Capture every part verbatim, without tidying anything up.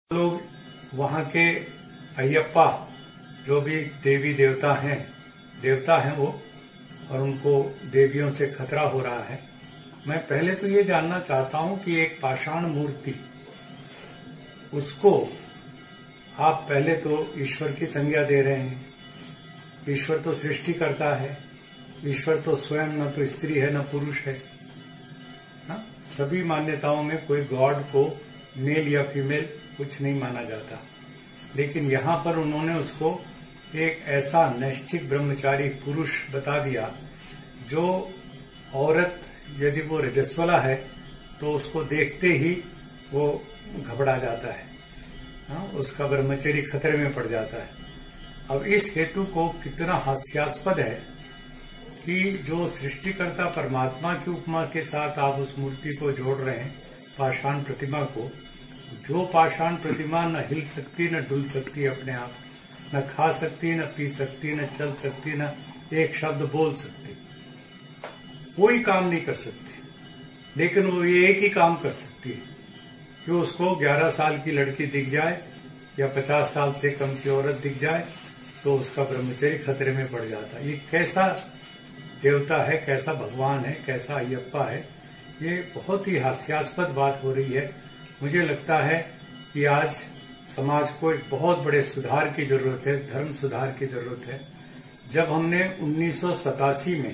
लोग वहाँ के अयप्पा जो भी देवी देवता हैं देवता हैं वो, और उनको देवियों से खतरा हो रहा है। मैं पहले तो ये जानना चाहता हूँ कि एक पाषाण मूर्ति, उसको आप पहले तो ईश्वर की संज्ञा दे रहे हैं। ईश्वर तो सृष्टि करता है, ईश्वर तो स्वयं न तो स्त्री है न पुरुष है। हा? सभी मान्यताओं में कोई गॉड को मेल या फीमेल कुछ नहीं माना जाता, लेकिन यहाँ पर उन्होंने उसको एक ऐसा नैष्ठिक ब्रह्मचारी पुरुष बता दिया जो औरत यदि वो रजस्वला है तो उसको देखते ही वो घबरा जाता है, हाँ, उसका ब्रह्मचर्य खतरे में पड़ जाता है। अब इस हेतु को कितना हास्यास्पद है कि जो सृष्टिकर्ता परमात्मा की उपमा के साथ आप उस मूर्ति को जोड़ रहे हैं, पाषाण प्रतिमा को, जो पाषाण प्रतिमा न हिल सकती न डुल सकती अपने आप, न खा सकती न पी सकती न चल सकती न एक शब्द बोल सकती, कोई काम नहीं कर सकती, लेकिन वो ये एक ही काम कर सकती है कि उसको ग्यारह साल की लड़की दिख जाए या पचास साल से कम की औरत दिख जाए तो उसका ब्रह्मचर्य खतरे में पड़ जाता है। ये कैसा देवता है, कैसा भगवान है, कैसा अयप्पा है, ये बहुत ही हास्यास्पद बात हो रही है। मुझे लगता है कि आज समाज को एक बहुत बड़े सुधार की जरूरत है, धर्म सुधार की जरूरत है। जब हमने उन्नीस सौ सतासी में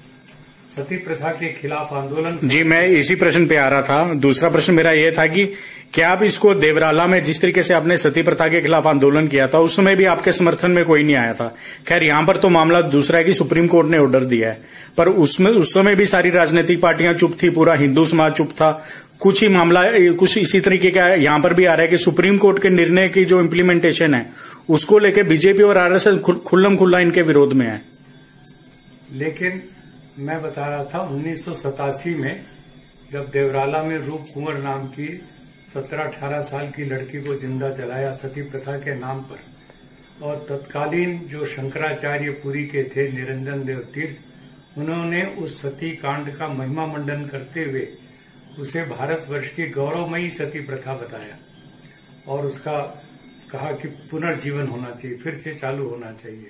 सती प्रथा के खिलाफ आंदोलन, जी मैं इसी प्रश्न पे आ रहा था। दूसरा प्रश्न मेरा ये था कि क्या आप इसको देवराला में जिस तरीके से आपने सती प्रथा के खिलाफ आंदोलन किया था उस समय भी आपके समर्थन में कोई नहीं आया था। खैर यहाँ पर तो मामला दूसरा है कि सुप्रीम कोर्ट ने ऑर्डर दिया है, पर उसमें उस समय भी सारी राजनीतिक पार्टियां चुप थी, पूरा हिंदू समाज चुप था। कुछ ही मामला कुछ इसी तरीके का यहाँ पर भी आ रहा है कि सुप्रीम कोर्ट के निर्णय की जो इम्प्लीमेंटेशन है उसको लेकर बीजेपी और आरएसएस खुल्लम खुल्ला इनके विरोध में है। लेकिन मैं बता रहा था उन्नीस सौ सतासी में जब देवराला में रूप कुंवर नाम की सत्रह अठारह साल की लड़की को जिंदा जलाया सती प्रथा के नाम पर, और तत्कालीन जो शंकराचार्य पुरी के थे निरंजन देव तीर्थ, उन्होंने उस सती कांड का महिमा मंडन करते हुए उसे भारतवर्ष की गौरवमयी सती प्रथा बताया और उसका कहा कि पुनर्जीवन होना चाहिए, फिर से चालू होना चाहिए।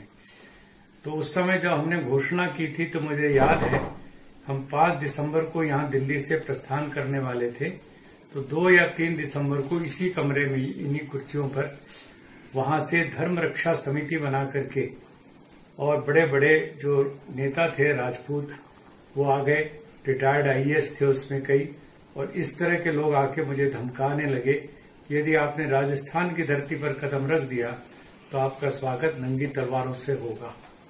तो उस समय जब हमने घोषणा की थी तो मुझे याद है हम पांच दिसंबर को यहाँ दिल्ली से प्रस्थान करने वाले थे, तो दो या तीन दिसंबर को इसी कमरे में इन्हीं कुर्सियों पर वहां से धर्म रक्षा समिति बना करके और बड़े बड़े जो नेता थे राजपूत वो आ गए, रिटायर्ड आईएएस थे उसमें कई, और इस तरह के लोग आके मुझे धमकाने लगे कि यदि आपने राजस्थान की धरती पर कदम रख दिया तो आपका स्वागत नंगी तलवारों से होगा।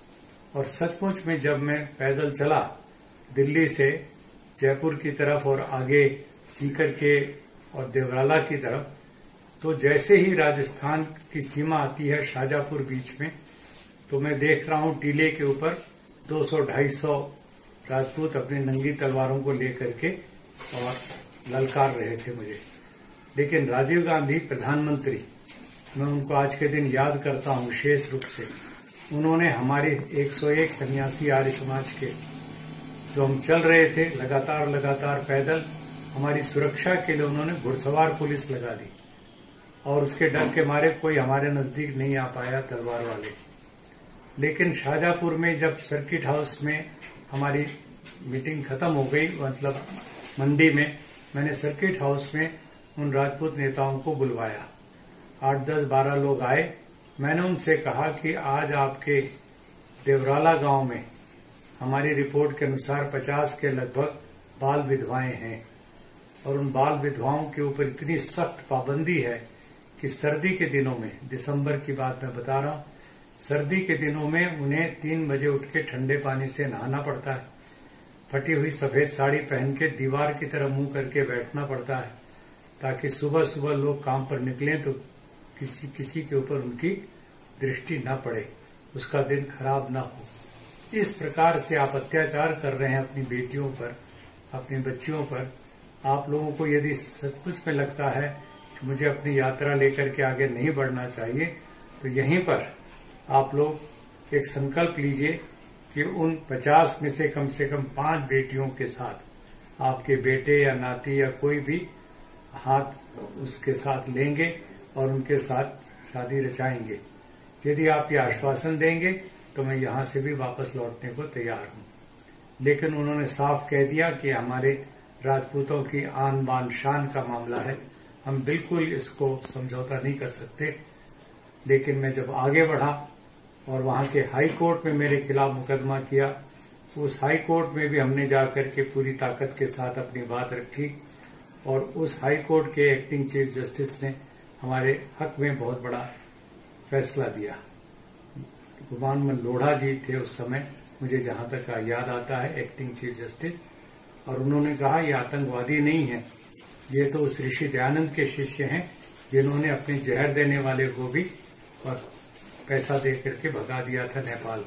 और सचमुच में जब मैं पैदल चला दिल्ली से जयपुर की तरफ और आगे सीकर के और देवराला की तरफ, तो जैसे ही राजस्थान की सीमा आती है शाजापुर बीच में, तो मैं देख रहा हूं टीले के ऊपर दो सौ ढाई सौ राजपूत अपनी नंगी तलवारों को लेकर के और ललकार रहे थे मुझे। लेकिन राजीव गांधी प्रधानमंत्री, मैं उनको आज के दिन याद करता हूं विशेष रूप से, उन्होंने हमारे एक सौ एक सन्यासी आर्य समाज के जो हम चल रहे थे लगातार लगातार पैदल, हमारी सुरक्षा के लिए उन्होंने घुड़सवार पुलिस लगा दी और उसके डर के मारे कोई हमारे नजदीक नहीं आ पाया तलवार वाले। लेकिन शाजापुर में जब सर्किट हाउस में हमारी मीटिंग खत्म हो गई, मतलब मंडी में, मैंने सर्किट हाउस में उन राजपूत नेताओं को बुलवाया। आठ दस बारह लोग आए। मैंने उनसे कहा कि आज आपके देवराला गांव में हमारी रिपोर्ट के अनुसार पचास के लगभग बाल विधवाएं हैं और उन बाल विधवाओं के ऊपर इतनी सख्त पाबंदी है कि सर्दी के दिनों में, दिसंबर की बात मैं बता रहा हूं, सर्दी के दिनों में उन्हें तीन बजे उठ के ठंडे पानी से नहाना पड़ता है, फटी हुई सफेद साड़ी पहन के दीवार की तरह मुंह करके बैठना पड़ता है ताकि सुबह सुबह लोग काम पर निकलें तो किसी किसी के ऊपर उनकी दृष्टि न पड़े, उसका दिन खराब न हो। इस प्रकार से आप अत्याचार कर रहे हैं अपनी बेटियों पर, अपनी बच्चियों पर। आप लोगों को यदि सचमुच में लगता है कि मुझे अपनी यात्रा लेकर के आगे नहीं बढ़ना चाहिए तो यहीं पर आप लोग एक संकल्प लीजिए कि उन पचास में से कम से कम पांच बेटियों के साथ आपके बेटे या नाती या कोई भी हाथ उसके साथ लेंगे और उनके साथ शादी रचाएंगे। यदि आप ये आश्वासन देंगे तो मैं यहाँ से भी वापस लौटने को तैयार हूँ। लेकिन उन्होंने साफ कह दिया कि हमारे राजपूतों की आन बान शान का मामला है, हम बिल्कुल इसको समझौता नहीं कर सकते। लेकिन मैं जब आगे बढ़ा और वहां के हाई कोर्ट में मेरे खिलाफ मुकदमा किया, तो उस हाई कोर्ट में भी हमने जाकर के पूरी ताकत के साथ अपनी बात रखी और उस हाई कोर्ट के एक्टिंग चीफ जस्टिस ने हमारे हक में बहुत बड़ा फैसला दिया। गुमान लोढ़ा जी थे उस समय, मुझे जहां तक याद आता है, एक्टिंग चीफ जस्टिस, और उन्होंने कहा ये आतंकवादी नहीं है, ये तो उस ऋषि दयानंद के शिष्य हैं जिन्होंने अपने जहर देने वाले को भी और पैसा दे करके भगा दिया था नेपाल।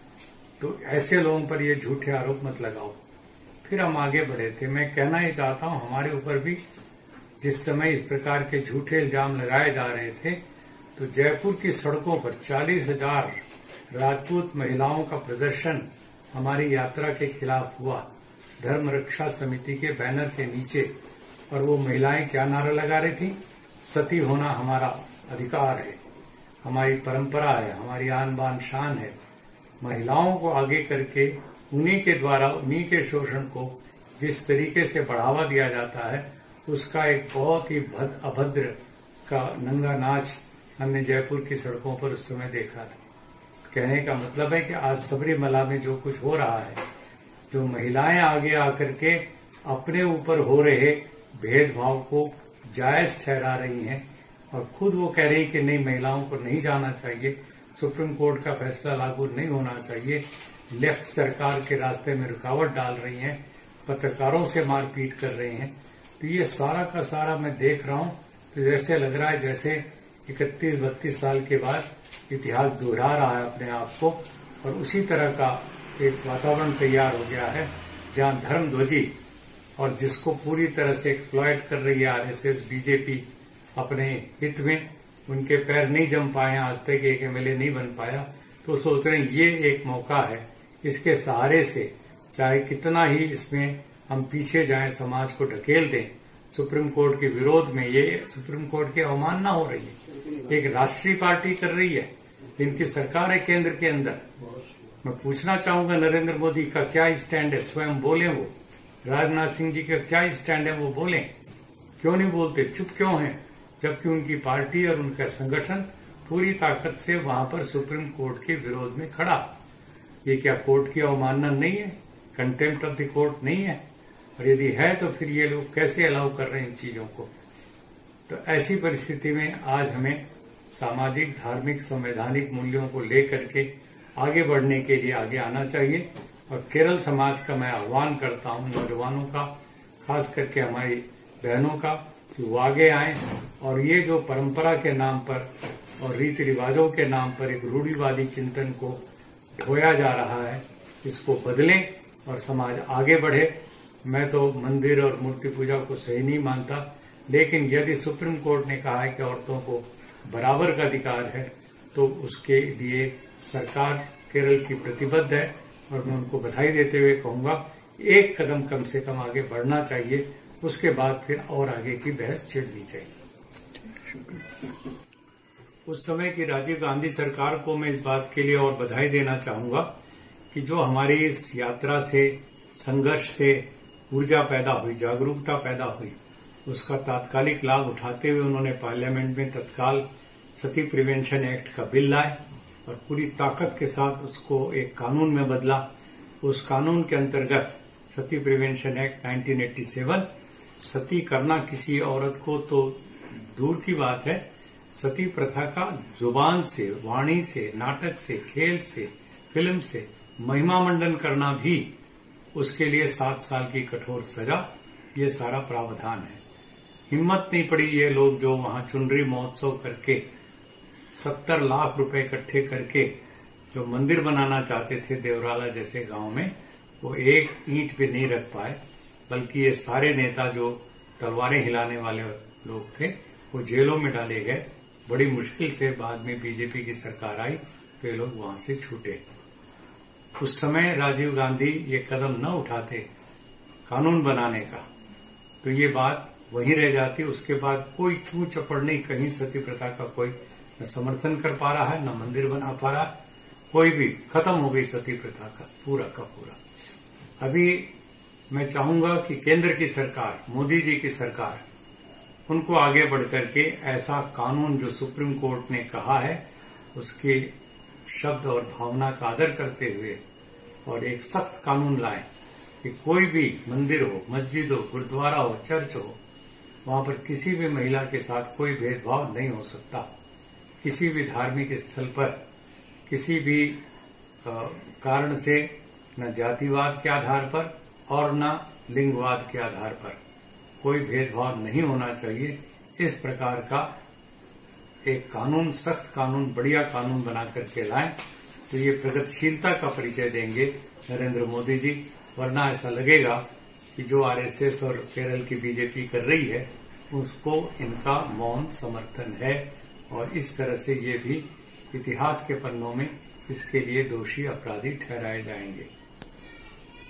तो ऐसे लोगों पर ये झूठे आरोप मत लगाओ। फिर हम आगे बढ़े थे। मैं कहना ही चाहता हूं, हमारे ऊपर भी जिस समय इस प्रकार के झूठे इल्जाम लगाए जा रहे थे, तो जयपुर की सड़कों पर चालीस हजार राजपूत महिलाओं का प्रदर्शन हमारी यात्रा के खिलाफ हुआ, धर्म रक्षा समिति के बैनर के नीचे। और वो महिलाएं क्या नारा लगा रही थी? सती होना हमारा अधिकार है, हमारी परंपरा है, हमारी आन बान शान है। महिलाओं को आगे करके उन्हीं के द्वारा उन्हीं के शोषण को जिस तरीके से बढ़ावा दिया जाता है, उसका एक बहुत ही अभद्र का नंगा नाच हमने जयपुर की सड़कों पर उस समय देखा था। कहने का मतलब है कि आज सबरीमला में जो कुछ हो रहा है, जो महिलाएं आगे आकर के अपने ऊपर हो रहे भेदभाव को जायज ठहरा रही हैं और खुद वो कह रही कि नहीं, महिलाओं को नहीं जाना चाहिए, सुप्रीम कोर्ट का फैसला लागू नहीं होना चाहिए, लेफ्ट सरकार के रास्ते में रुकावट डाल रही हैं, पत्रकारों से मारपीट कर रही हैं। तो ये सारा का सारा मैं देख रहा हूं, तो जैसे लग रहा है जैसे इकतीस बत्तीस साल के बाद इतिहास दोहरा रहा है अपने आप को, और उसी तरह का एक वातावरण तैयार हो गया है जहां धर्मध्वजी और जिसको पूरी तरह से एक्सप्लॉइट कर रही है आरएसएस बीजेपी अपने हित में, उनके पैर नहीं जम पाए, आज तक एक एमएलए नहीं बन पाया, तो सोच रहे हैं ये एक मौका है, इसके सहारे से चाहे कितना ही इसमें हम पीछे जाएं, समाज को ढकेल दें सुप्रीम कोर्ट के विरोध में। ये सुप्रीम कोर्ट की अवमानना हो रही है, एक राष्ट्रीय पार्टी कर रही है, इनकी सरकार है केंद्र के अंदर। मैं पूछना चाहूंगा नरेंद्र मोदी का क्या स्टैंड है, स्वयं बोले वो। राजनाथ सिंह जी का क्या स्टैंड है, वो बोले। क्यों नहीं बोलते, चुप क्यों हैं, जबकि उनकी पार्टी और उनका संगठन पूरी ताकत से वहां पर सुप्रीम कोर्ट के विरोध में खड़ा। ये क्या कोर्ट की अवमानना नहीं है, कंटेम्प्ट ऑफ द कोर्ट नहीं है? और यदि है तो फिर ये लोग कैसे अलाउ कर रहे हैं इन चीजों को? तो ऐसी परिस्थिति में आज हमें सामाजिक, धार्मिक, संवैधानिक मूल्यों को लेकर के आगे बढ़ने के लिए आगे आना चाहिए। और केरल समाज का मैं आह्वान करता हूं, नौजवानों का, खास करके हमारी बहनों का, कि वो आगे आए और ये जो परंपरा के नाम पर और रीति रिवाजों के नाम पर एक रूढ़िवादी चिंतन को ढोया जा रहा है, इसको बदलें और समाज आगे बढ़े। मैं तो मंदिर और मूर्ति पूजा को सही नहीं मानता, लेकिन यदि सुप्रीम कोर्ट ने कहा है कि औरतों को बराबर का अधिकार है, तो उसके लिए सरकार केरल की प्रतिबद्ध है। और मैं उनको बधाई देते हुए कहूंगा, एक कदम कम से कम आगे बढ़ना चाहिए, उसके बाद फिर और आगे की बहस छिड़नी चाहिए। उस समय की राजीव गांधी सरकार को मैं इस बात के लिए और बधाई देना चाहूंगा कि जो हमारी इस यात्रा से, संघर्ष से ऊर्जा पैदा हुई, जागरूकता पैदा हुई, उसका तात्कालिक लाभ उठाते हुए उन्होंने पार्लियामेंट में तत्काल सती प्रिवेंशन एक्ट का बिल लाए और पूरी ताकत के साथ उसको एक कानून में बदला। उस कानून के अंतर्गत sati prevention act nineteen eighty seven, sati करना किसी औरत को तो दूर की बात है, सती प्रथा का जुबान से, वाणी से, नाटक से, खेल से, फिल्म से महिमा मंडन करना भी, उसके लिए सात साल की कठोर सजा, ये सारा प्रावधान है। हिम्मत नहीं पड़ी ये लोग जो वहां चुनरी महोत्सव करके सत्तर लाख रुपए इकट्ठे करके जो मंदिर बनाना चाहते थे देवराला जैसे गांव में, वो एक ईंट पे नहीं रख पाए, बल्कि ये सारे नेता जो तलवारें हिलाने वाले लोग थे वो जेलों में डाले गए। बड़ी मुश्किल से बाद में बीजेपी की सरकार आई तो ये लोग वहां से छूटे। उस समय राजीव गांधी ये कदम न उठाते कानून बनाने का, तो ये बात वहीं रह जाती। उसके बाद कोई छू चपड़ नहीं, कहीं सती प्रथा का कोई न समर्थन कर पा रहा है, न मंदिर बना पा रहा है, कोई भी। खत्म हो गई सती प्रथा का पूरा का पूरा। अभी मैं चाहूंगा कि केंद्र की सरकार, मोदी जी की सरकार, उनको आगे बढ़कर के ऐसा कानून जो सुप्रीम कोर्ट ने कहा है उसके शब्द और भावना का आदर करते हुए और एक सख्त कानून लाए कि कोई भी मंदिर हो, मस्जिद हो, गुरुद्वारा हो, चर्च हो, वहां पर किसी भी महिला के साथ कोई भेदभाव नहीं हो सकता। किसी भी धार्मिक स्थल पर किसी भी आ, कारण से न जातिवाद के आधार पर और न लिंगवाद के आधार पर कोई भेदभाव नहीं होना चाहिए। इस प्रकार का एक कानून, सख्त कानून, बढ़िया कानून बना करके लाएं तो ये प्रगतिशीलता का परिचय देंगे नरेंद्र मोदी जी। वरना ऐसा लगेगा कि जो आरएसएस और केरल की बीजेपी कर रही है उसको इनका मौन समर्थन है और इस तरह से ये भी इतिहास के पन्नों में इसके लिए दोषी अपराधी ठहराए जाएंगे।